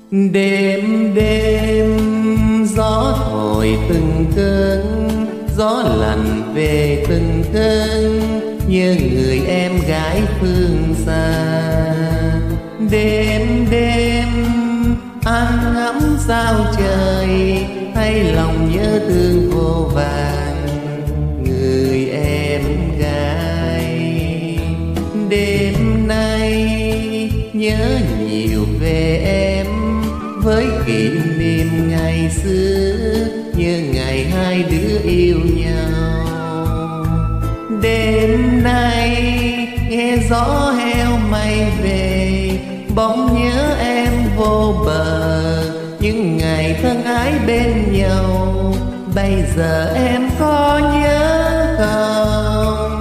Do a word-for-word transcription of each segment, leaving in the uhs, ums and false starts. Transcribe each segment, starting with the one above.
Đêm đêm gió thổi từng cơn, gió lạnh về từng cơn, như người em gái phương xa. Đêm đêm anh ngắm sao trời, hay lòng nhớ thương vô vàn người em gái. Đêm nay nhớ nhiều về em, với kỷ niệm ngày xưa, như ngày hai đứa yêu nhau. Đêm nay nghe gió heo mây về, bỗng nhớ em vô bờ, những ngày thân ái bên nhau. Bây giờ em có nhớ không?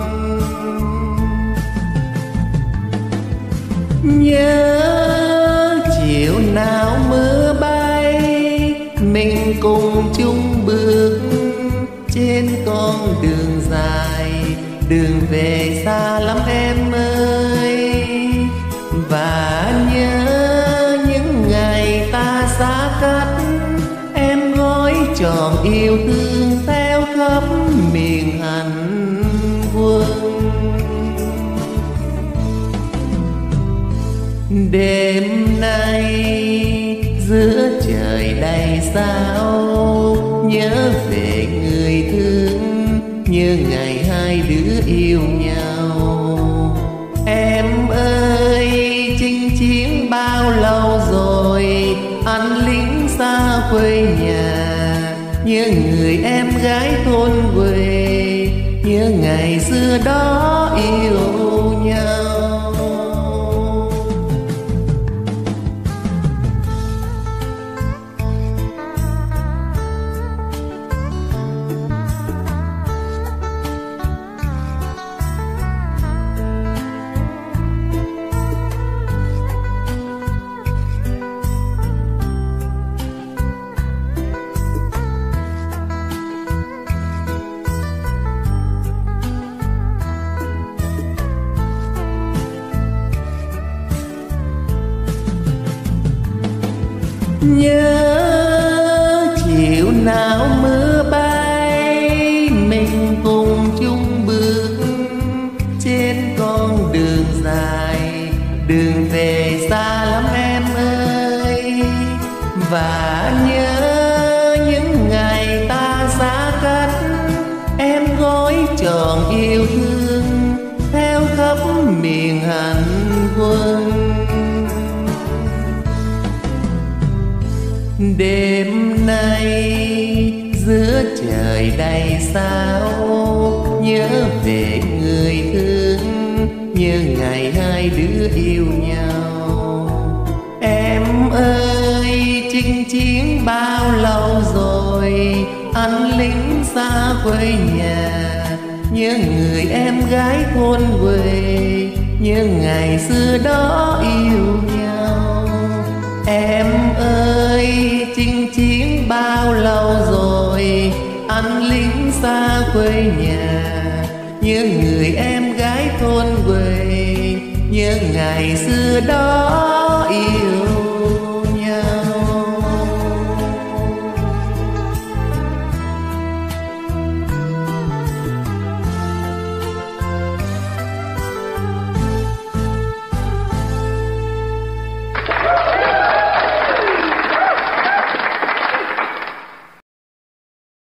Nhớ chiều nào mưa bay, mình cùng chung bước trên con đường dài, đường về xa lắm em ơi. Và nhớ những ngày ta xa cách, em gói tròn yêu thương theo khắp miền hành quân. Đêm nay giữa trời đầy sao, nhớ về người thương, như ngày hai đứa yêu nhau. Em ơi chinh chiến bao lâu rồi, anh lính xa quê nhà, nhớ người em gái thôn quê, nhớ ngày xưa đó yêu nhau. Nhớ chiều nào mưa bay, mình cùng chung bước trên con đường dài, đường về xa lắm em ơi. Và nhớ những ngày ta xa cách, em gói tròn yêu thương theo khắp miền hành quân. Đêm nay giữa trời đầy sao, nhớ về người thương, như ngày hai đứa yêu nhau. Em ơi chinh chiến bao lâu rồi, anh lính xa quê nhà, nhớ người em gái thôn quê, nhớ ngày xưa đó yêu nhau. Em ơi chinh chiến bao lâu rồi, anh lính xa quê nhà, nhớ người em gái thôn quê, nhớ ngày xưa đó yêu